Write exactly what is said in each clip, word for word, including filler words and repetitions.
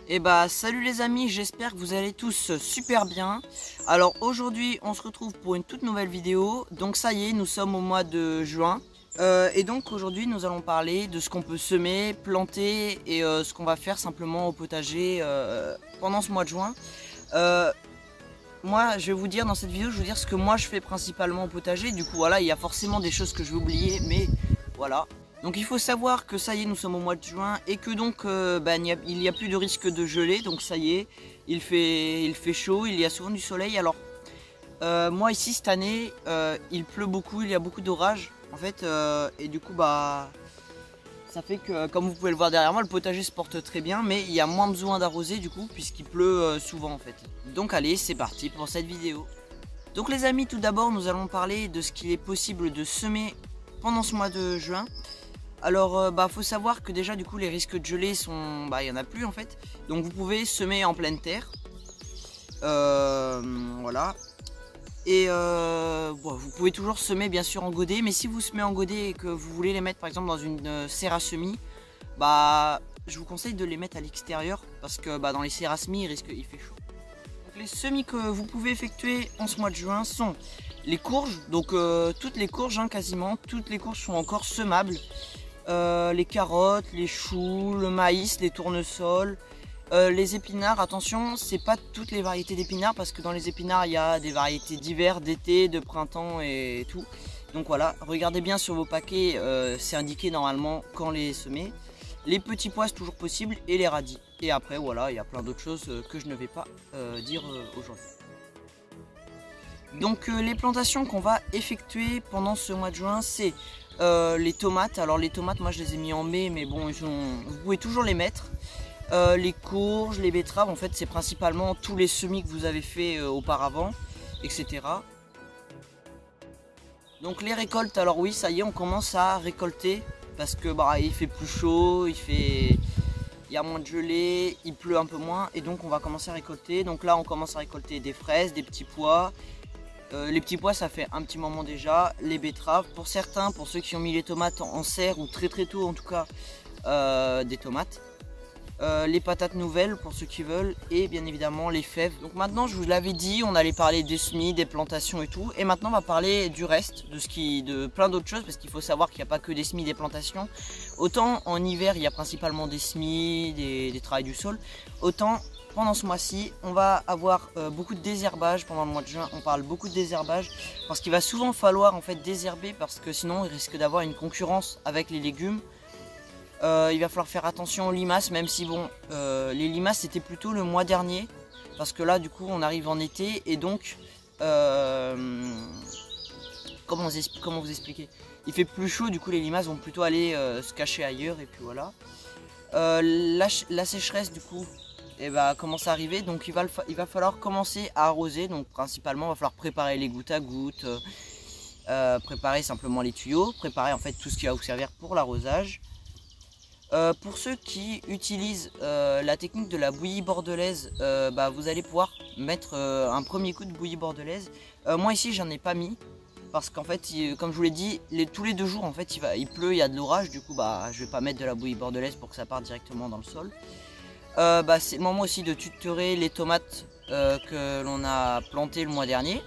Et bah salut les amis, j'espère que vous allez tous super bien. Alors aujourd'hui on se retrouve pour une toute nouvelle vidéo. Donc ça y est, nous sommes au mois de juin. Euh, et donc aujourd'hui nous allons parler de ce qu'on peut semer, planter et euh, ce qu'on va faire simplement au potager euh, pendant ce mois de juin. Euh, moi je vais vous dire dans cette vidéo, je vais vous dire ce que moi je fais principalement au potager. Du coup voilà, il y a forcément des choses que je vais oublier, mais voilà. Donc il faut savoir que ça y est, nous sommes au mois de juin et que donc euh, bah, il n'y a, a plus de risque de gelée. Donc ça y est, il fait, il fait chaud, il y a souvent du soleil. Alors euh, moi ici cette année, euh, il pleut beaucoup, il y a beaucoup d'orages en fait. Euh, et du coup bah ça fait que comme vous pouvez le voir derrière moi, le potager se porte très bien. Mais il y a moins besoin d'arroser du coup puisqu'il pleut euh, souvent en fait. Donc allez, c'est parti pour cette vidéo. Donc les amis, tout d'abord nous allons parler de ce qu'il est possible de semer pendant ce mois de juin. Alors euh, bah faut savoir que déjà du coup les risques de gelée sont, bah il y en a plus en fait. Donc vous pouvez semer en pleine terre, euh, voilà. Et euh, bon, vous pouvez toujours semer bien sûr en godet, mais si vous semez en godet et que vous voulez les mettre par exemple dans une euh, serre à semis, bah je vous conseille de les mettre à l'extérieur parce que bah dans les serres à semis il risque, il fait chaud. Donc les semis que vous pouvez effectuer en ce mois de juin sont les courges, donc euh, toutes les courges hein, quasiment, toutes les courges sont encore semables. Euh, les carottes, les choux, le maïs, les tournesols, euh, les épinards. Attention, c'est pas toutes les variétés d'épinards parce que dans les épinards il y a des variétés d'hiver, d'été, de printemps et tout. Donc voilà, regardez bien sur vos paquets, euh, c'est indiqué normalement quand les semer. Les petits pois c'est toujours possible et les radis. Et après voilà, il y a plein d'autres choses que je ne vais pas euh, dire euh, aujourd'hui. Donc euh, les plantations qu'on va effectuer pendant ce mois de juin, c'est euh, les tomates. Alors les tomates, moi je les ai mis en mai, mais bon, ils sont... vous pouvez toujours les mettre. Euh, les courges, les betteraves, en fait c'est principalement tous les semis que vous avez fait euh, auparavant, et cetera. Donc les récoltes, alors oui, ça y est, on commence à récolter parce que bah il fait plus chaud, il fait... il y a moins de gelée, il pleut un peu moins et donc on va commencer à récolter. Donc là on commence à récolter des fraises, des petits pois. Euh, les petits pois ça fait un petit moment déjà, les betteraves, pour certains, pour ceux qui ont mis les tomates en serre ou très très tôt en tout cas, euh, des tomates, euh, les patates nouvelles pour ceux qui veulent et bien évidemment les fèves. Donc maintenant je vous l'avais dit, on allait parler des semis, des plantations et tout, et maintenant on va parler du reste, de, ce qui, de plein d'autres choses parce qu'il faut savoir qu'il n'y a pas que des semis, des plantations. Autant en hiver il y a principalement des semis, des, des travails du sol, autant pendant ce mois-ci, on va avoir euh, beaucoup de désherbage pendant le mois de juin. On parle beaucoup de désherbage parce qu'il va souvent falloir en fait désherber parce que sinon il risque d'avoir une concurrence avec les légumes. Euh, il va falloir faire attention aux limaces, même si bon, euh, les limaces c'était plutôt le mois dernier parce que là du coup on arrive en été et donc euh, comment, vous comment vous expliquer, il fait plus chaud, du coup les limaces vont plutôt aller euh, se cacher ailleurs et puis voilà. Euh, la, la sécheresse du coup et bah, commence à arriver, donc il va, le fa il va falloir commencer à arroser. Donc principalement il va falloir préparer les gouttes à gouttes, euh, euh, préparer simplement les tuyaux, préparer en fait tout ce qui va vous servir pour l'arrosage. Euh, pour ceux qui utilisent euh, la technique de la bouillie bordelaise, euh, bah, vous allez pouvoir mettre euh, un premier coup de bouillie bordelaise. Euh, moi ici j'en ai pas mis parce qu'en fait il, comme je vous l'ai dit, les, tous les deux jours en fait il, va, il pleut, il y a de l'orage, du coup bah, je vais pas mettre de la bouillie bordelaise pour que ça parte directement dans le sol. Euh, bah, c'est le moment aussi de tutorer les tomates euh, que l'on a plantées le mois dernier.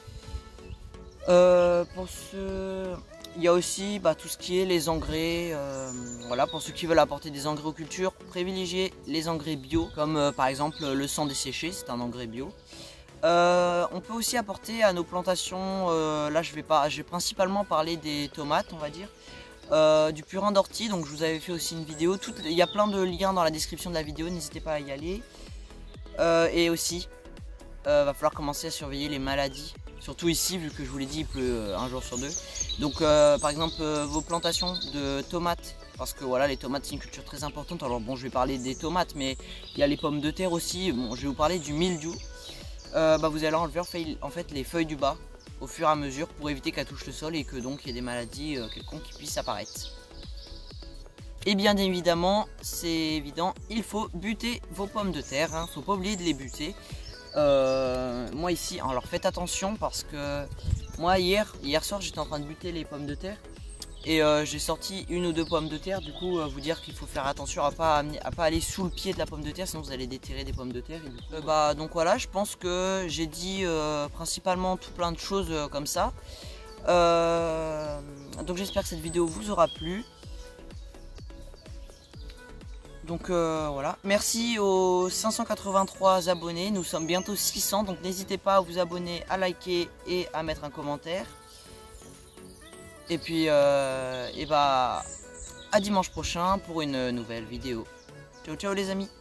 Euh, pour ce... Il y a aussi bah, tout ce qui est les engrais. Euh, voilà, pour ceux qui veulent apporter des engrais aux cultures, privilégiez les engrais bio, comme euh, par exemple le sang desséché, c'est un engrais bio. Euh, on peut aussi apporter à nos plantations, euh, là je vais, pas, je vais principalement parler des tomates, on va dire. Euh, du purin d'ortie, donc je vous avais fait aussi une vidéo, tout, il y a plein de liens dans la description de la vidéo, n'hésitez pas à y aller. Euh, et aussi, euh, va falloir commencer à surveiller les maladies, surtout ici vu que je vous l'ai dit, il pleut un jour sur deux. Donc euh, par exemple euh, vos plantations de tomates, parce que voilà les tomates c'est une culture très importante. Alors bon je vais parler des tomates, mais il y a les pommes de terre aussi. Bon je vais vous parler du mildiou. Euh, bah, vous allez enlever en fait les feuilles du bas au fur et à mesure pour éviter qu'elle touche le sol et que donc il y ait des maladies euh, quelconques qui puissent apparaître. Et bien évidemment, c'est évident, il faut buter vos pommes de terre, hein, faut pas oublier de les buter. Euh, moi ici, alors faites attention parce que moi hier, hier soir j'étais en train de buter les pommes de terre Et euh, j'ai sorti une ou deux pommes de terre. Du coup, euh, vous dire qu'il faut faire attention à pas amener, à pas aller sous le pied de la pomme de terre, sinon vous allez déterrer des pommes de terre. Et du coup, euh, bah donc voilà, je pense que j'ai dit euh, principalement tout plein de choses euh, comme ça. Euh, donc j'espère que cette vidéo vous aura plu. Donc euh, voilà, merci aux cinq cent quatre-vingt-trois abonnés, nous sommes bientôt six cents, donc n'hésitez pas à vous abonner, à liker et à mettre un commentaire. Et puis, euh, et bah, à dimanche prochain pour une nouvelle vidéo. Ciao ciao les amis.